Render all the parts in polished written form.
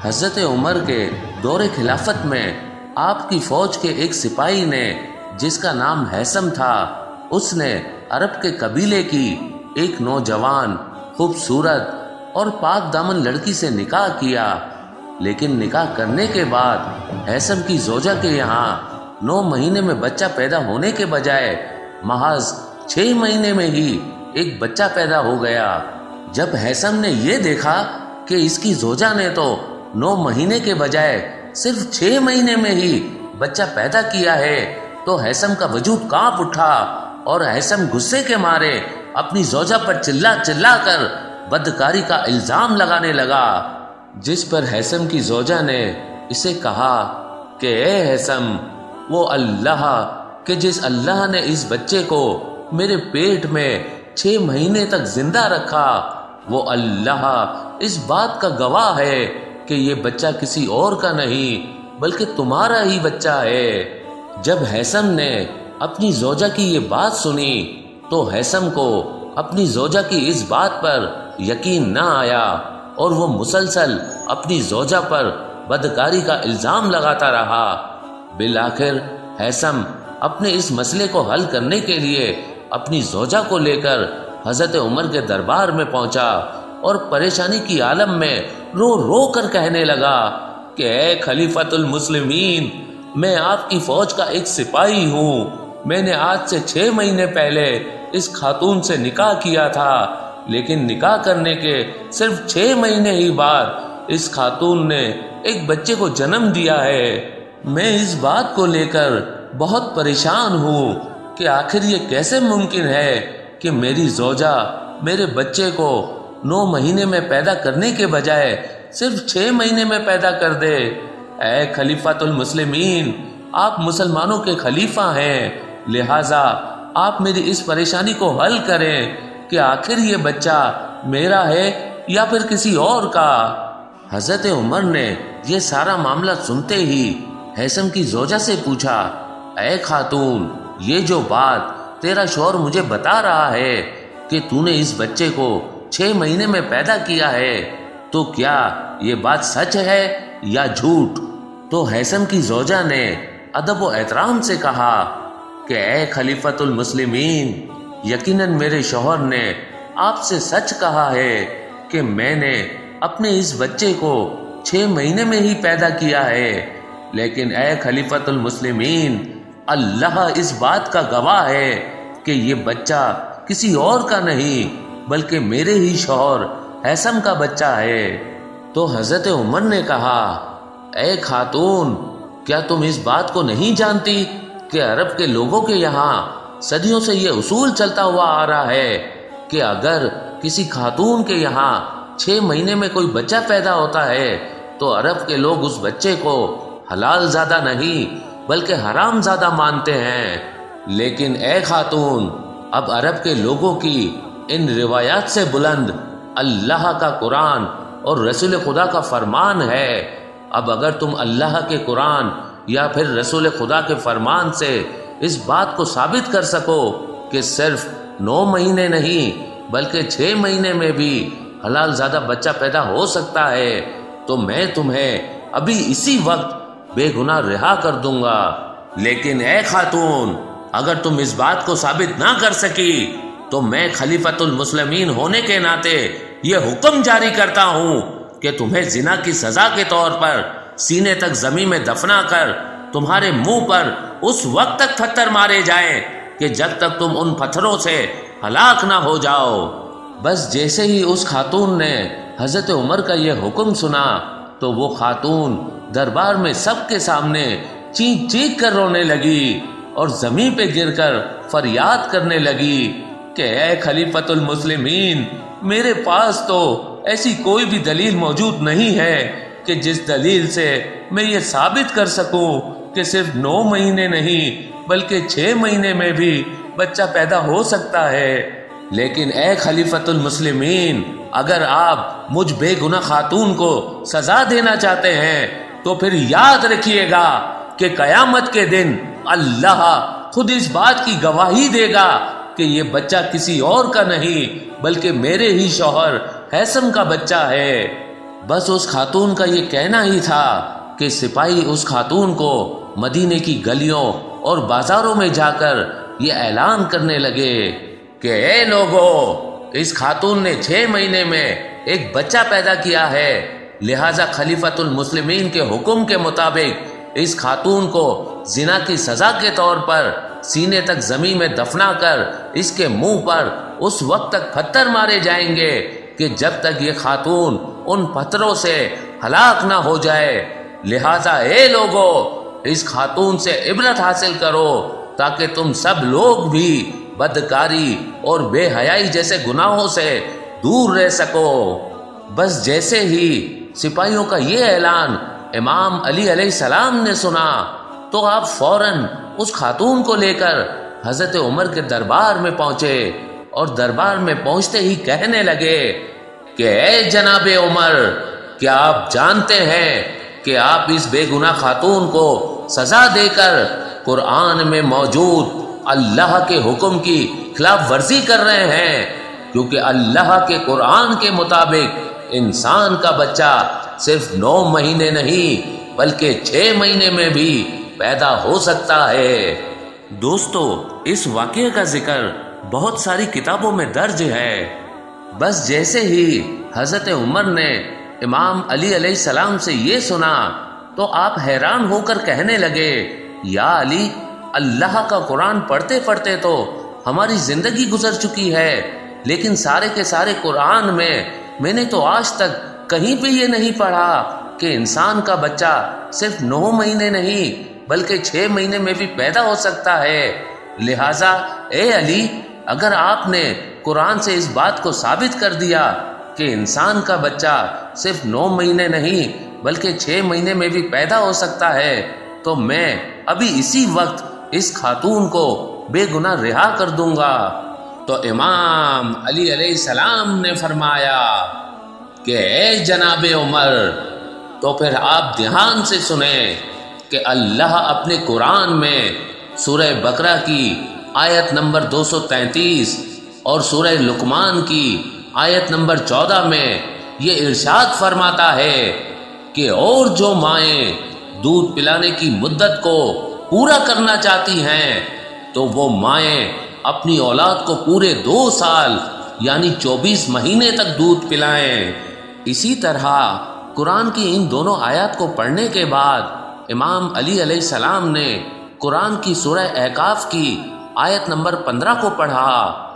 حضرت عمر کے دور خلافت میں آپ کی فوج کے ایک سپاہی نے، جس کا نام ہیثم تھا، اس نے عرب کے قبیلے کی ایک نوجوان، خوبصورت اور پاک دامن لڑکی سے نکاح کیا، لیکن نکاح کرنے کے بعد ہیثم کی زوجہ کے یہاں 9 مہینے میں بچہ پیدا ہونے کے بجائے محض 6 مہینے میں ہی ایک بچہ پیدا ہو گیا۔ جب ہیثم نے یہ دیکھا کہ اس کی زوجہ نے تو 9 مہینے کے بجائے صرف 6 مہینے میں ہی بچہ پیدا کیا ہے تو ہیثم کا وجود کانپ اٹھا اور ہیثم غصے کے مارے اپنی زوجہ پر چلا چلا کر بدکاری کا الزام لگانے لگا، جس پر ہیثم کی زوجہ نے اسے کہا کہ اے ہیثم، وہ اللہ کہ جس اللہ نے اس بچے کو میرے پیٹ میں 6 مہینے تک زندہ رکھا، وہ اللہ اس بات کا گواہ ہے کہ یہ بچہ کسی اور کا نہیں بلکہ تمہارا ہی بچہ ہے۔ جب ہیثم نے اپنی زوجہ کی یہ بات سنی تو ہیثم کو اپنی زوجہ کی اس بات پر یقین نہ آیا اور وہ مسلسل اپنی زوجہ پر بدکاری کا الزام لگاتا رہا۔ بالآخر ہیثم اپنے اس مسئلے کو حل کرنے کے لیے اپنی زوجہ کو لے کر حضرت عمر کے دربار میں پہنچا اور پریشانی کی عالم میں رو رو کر کہنے لگا کہ اے خلیفۃ المسلمین، میں آپ کی فوج کا ایک سپاہی ہوں۔ میں نے آج سے 6 مہینے پہلے اس خاتون سے نکاح کیا تھا، لیکن نکاح کرنے کے صرف 6 مہینے ہی بعد اس خاتون نے ایک بچے کو جنم دیا ہے۔ میں اس بات کو لے کر بہت پریشان ہوں کہ آخر یہ کیسے ممکن ہے کہ میری زوجہ میرے بچے کو 9 مہینے میں پیدا کرنے کے بجائے صرف 6 مہینے میں پیدا کر دے۔ اے خلیفۃ المسلمین، آپ مسلمانوں کے خلیفہ ہیں، لہٰذا آپ میری اس پریشانی کو حل کریں کہ آخر یہ بچہ میرا ہے یا پھر کسی اور کا۔ حضرت عمر نے یہ سارا معاملہ سنتے ہی ہیثم کی زوجہ سے پوچھا، اے خاتون، یہ جو بات تیرا شوہر مجھے بتا رہا ہے کہ تو نے اس بچے کو 6 مہینے میں پیدا کیا ہے، تو کیا یہ بات سچ ہے یا جھوٹ؟ تو ہیثم کی زوجہ نے ادب و احترام سے کہا کہ اے خلیفۃ المسلمین، یقیناً میرے شوہر نے آپ سے سچ کہا ہے کہ میں نے اپنے اس بچے کو 6 مہینے میں ہی پیدا کیا ہے، لیکن اے خلیفۃ المسلمین، اللہ اس بات کا گواہ ہے کہ یہ بچہ کسی اور کا نہیں بلکہ میرے ہی شوہر ہیثم کا بچہ ہے۔ تو حضرت عمر نے کہا، اے خاتون، کیا تم اس بات کو نہیں جانتی کہ عرب کے لوگوں کے یہاں صدیوں سے یہ اصول چلتا ہوا آ رہا ہے کہ اگر کسی خاتون کے یہاں 6 مہینے میں کوئی بچہ پیدا ہوتا ہے تو عرب کے لوگ اس بچے کو حلال زادہ نہیں بلکہ حرام زادہ مانتے ہیں۔ لیکن اے خاتون، اب عرب کے لوگوں کی ان روایات سے بلند اللہ کا قرآن اور رسول خدا کا فرمان ہے۔ اب اگر تم اللہ کے قرآن یا پھر رسول خدا کے فرمان سے اس بات کو ثابت کر سکو کہ صرف 9 مہینے نہیں بلکہ 6 مہینے میں بھی حلال زادہ بچہ پیدا ہو سکتا ہے تو میں تمہیں ابھی اسی وقت بے گناہ رہا کر دوں گا۔ لیکن اے خاتون، اگر تم اس بات کو ثابت نہ کر سکی تو میں خلیفۃ المسلمین ہونے کے ناطے یہ حکم جاری کرتا ہوں کہ تمہیں زنا کی سزا کے طور پر سینے تک زمین میں دفنا کر تمہارے منہ پر اس وقت تک پتھر مارے جائیں کہ جب تک تم ان پتھروں سے ہلاک نہ ہو جاؤ۔ بس جیسے ہی اس خاتون نے حضرت عمر کا یہ حکم سنا تو وہ خاتون دربار میں سب کے سامنے چیخ چیخ کر رونے لگی اور زمین پہ گر کر فریاد کرنے لگی کہ اے خلیفۃ المسلمین، میرے پاس تو ایسی کوئی بھی دلیل موجود نہیں ہے کہ جس دلیل سے میں یہ ثابت کر سکوں کہ صرف 9 مہینے نہیں بلکہ 6 مہینے میں بھی بچہ پیدا ہو سکتا ہے۔ لیکن اے خلیفۃ المسلمین، اگر آپ مجھ بے گناہ خاتون کو سزا دینا چاہتے ہیں تو پھر یاد رکھیے گا کہ قیامت کے دن اللہ خود اس بات کی گواہی دے گا کہ یہ بچہ کسی اور کا نہیں بلکہ میرے ہی شوہر ہیثم کا بچہ ہے۔ بس اس خاتون کا یہ کہنا ہی تھا کہ سپاہی اس خاتون کو مدینے کی گلیوں اور بازاروں میں جا کر یہ اعلان کرنے لگے کہ اے لوگو، اس خاتون نے 6 مہینے میں ایک بچہ پیدا کیا ہے، لہذا خلیفۃ المسلمین کے حکم کے مطابق اس خاتون کو زنا کی سزا کے طور پر سینے تک زمین میں دفنا کر اس کے منہ پر اس وقت تک پتھر مارے جائیں گے کہ جب تک یہ خاتون ان پتھروں سے ہلاک نہ ہو جائے۔ لہذا اے لوگو، اس خاتون سے عبرت حاصل کرو تاکہ تم سب لوگ بھی بدکاری اور بے حیائی جیسے گناہوں سے دور رہ سکو۔ بس جیسے ہی سپاہیوں کا یہ اعلان امام علی علیہ السلام نے سنا تو آپ فوراً اس خاتون کو لے کر حضرت عمر کے دربار میں پہنچے اور دربار میں پہنچتے ہی کہنے لگے کہ اے جناب عمر، کیا آپ جانتے ہیں کہ آپ اس بے گناہ خاتون کو سزا دے کر قرآن میں موجود اللہ کے حکم کی خلاف ورزی کر رہے ہیں؟ کیونکہ اللہ کے قرآن کے مطابق انسان کا بچہ صرف 9 مہینے نہیں بلکہ 6 مہینے میں بھی پیدا ہو سکتا ہے۔ دوستو، اس واقعے کا ذکر بہت ساری کتابوں میں درج ہے۔ بس جیسے ہی حضرت عمر نے امام علی علیہ السلام سے یہ سنا تو آپ حیران ہو کر کہنے لگے، یا علی، اللہ کا قرآن پڑھتے پڑھتے تو ہماری زندگی گزر چکی ہے، لیکن سارے کے سارے قرآن میں نے تو آج تک کہیں پہ یہ نہیں پڑھا کہ انسان کا بچہ صرف 9 مہینے نہیں بلکہ 6 مہینے میں بھی پیدا ہو سکتا ہے۔ لہٰذا اے علی، اگر آپ نے قرآن سے اس بات کو ثابت کر دیا کہ انسان کا بچہ صرف 9 مہینے نہیں بلکہ 6 مہینے میں بھی پیدا ہو سکتا ہے تو میں ابھی اسی وقت اس خاتون کو بے گناہ رہا کر دوں گا۔ تو امام علی علیہ السلام نے فرمایا کہ اے جناب عمر، تو پھر آپ دھیان سے سنیں کہ اللہ اپنے قرآن میں سورہ بقرہ کی آیت نمبر 233 اور سورہ لقمان کی آیت نمبر 14 میں یہ ارشاد فرماتا ہے کہ اور جو مائیں دودھ پلانے کی مدت کو پورا کرنا چاہتی ہیں تو وہ مائیں اپنی اولاد کو پورے 2 سال یعنی 24 مہینے تک دودھ پلائیں۔ اسی طرح قرآن کی ان دونوں آیات کو پڑھنے کے بعد امام علی علیہ السلام نے قرآن کی سورہ احقاف کی آیت نمبر 15 کو پڑھا،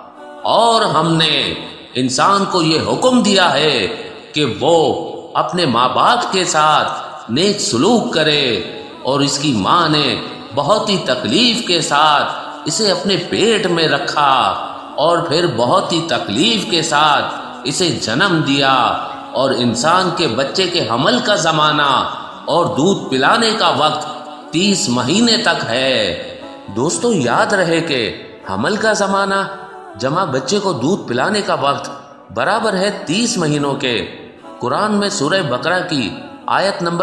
اور ہم نے انسان کو یہ حکم دیا ہے کہ وہ اپنے ماں باپ کے ساتھ نیک سلوک کرے، اور اس کی ماں نے بہت ہی تکلیف کے ساتھ اسے اپنے پیٹ میں رکھا اور پھر بہت ہی تکلیف کے ساتھ اسے جنم دیا، اور انسان کے بچے کے حمل کا زمانہ اور دودھ پلانے کا وقت 30 مہینے تک ہے۔ دوستو، یاد رہے کہ حمل کا زمانہ جمع بچے کو دودھ پلانے کا وقت برابر ہے 30 مہینوں کے۔ قرآن میں سورہ بقرہ کی آیت نمبر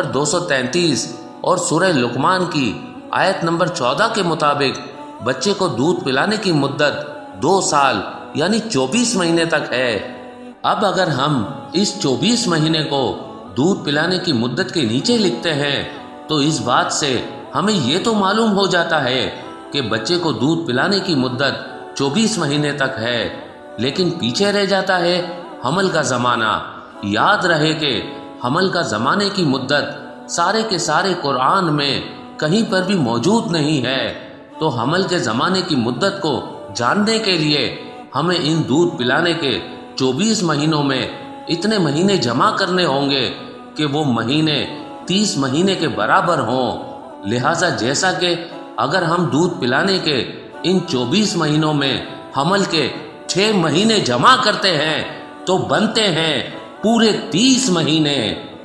233 اور سورہ لقمان کی آیت نمبر 14 کے مطابق بچے کو دودھ پلانے کی مدت 2 سال یعنی 24 مہینے تک ہے۔ اب اگر ہم اس 24 مہینے کو دودھ پلانے کی مدت کے نیچے لکھتے ہیں تو اس بات سے ہمیں یہ تو معلوم ہو جاتا ہے کہ بچے کو دودھ پلانے کی مدت 24 مہینے تک ہے، لیکن پیچھے رہ جاتا ہے حمل کا زمانہ۔ یاد رہے کہ حمل کا زمانے کی مدت سارے کے سارے قرآن میں کہیں پر بھی موجود نہیں ہے، تو حمل کے زمانے کی مدت کو جاننے کے لیے ہمیں ان دودھ پلانے کے 24 مہینوں میں اتنے مہینے جمع کرنے ہوں گے کہ وہ مہینے 30 مہینے کے برابر ہوں۔ لہٰذا جیسا کہ اگر ہم دودھ پلانے کے ان 24 مہینوں میں حمل کے 6 مہینے جمع کرتے ہیں تو بنتے ہیں پورے 30 مہینے۔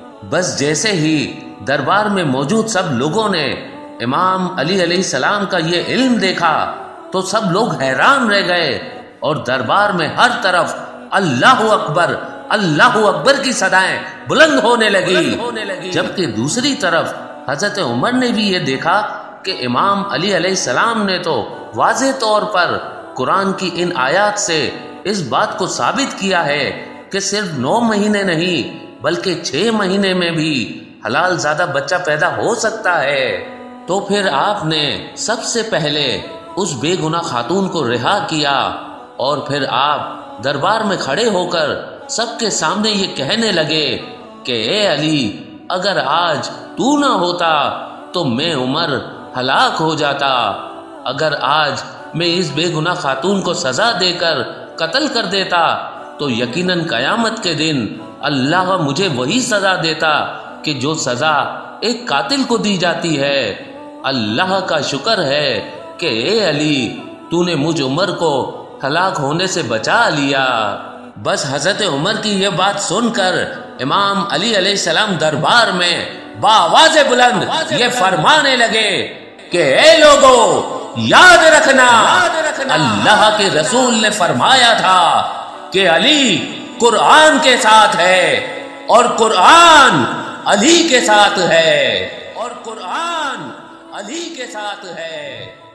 بس جیسے ہی دربار میں موجود سب لوگوں نے امام علی علیہ السلام کا یہ علم دیکھا تو سب لوگ حیران رہ گئے، اور دربار میں ہر طرف اللہ اکبر اللہ اکبر کی صدائیں بلند ہونے لگی، جبکہ دوسری طرف حضرت عمر نے بھی یہ دیکھا کہ امام علی علیہ السلام نے تو واضح طور پر قرآن کی ان آیات سے اس بات کو ثابت کیا ہے کہ صرف 9 مہینے نہیں بلکہ 6 مہینے میں بھی حلال زادہ بچہ پیدا ہو سکتا ہے۔ تو پھر آپ نے سب سے پہلے اس بے گناہ خاتون کو رہا کیا، اور پھر آپ دربار میں کھڑے ہو کر سب کے سامنے یہ کہنے لگے کہ اے علی، اگر آج تو نہ ہوتا تو میں عمر ہلاک ہو جاتا۔ اگر آج میں اس بے گناہ خاتون کو سزا دے کر قتل کر دیتا تو یقیناً قیامت کے دن اللہ مجھے وہی سزا دیتا کہ جو سزا ایک قاتل کو دی جاتی ہے۔ اللہ کا شکر ہے کہ اے علی، تو نے مجھ عمر کو ہلاک ہونے سے بچا لیا۔ بس حضرت عمر کی یہ بات سن کر امام علی علیہ السلام دربار میں بآواز بلند یہ فرمانے لگے کہ اے لوگو، یاد رکھنا اللہ کے رسول نے فرمایا تھا کہ علی قرآن کے ساتھ ہے اور قرآن علی کے ساتھ ہے، اور قرآن علی کے ساتھ ہے۔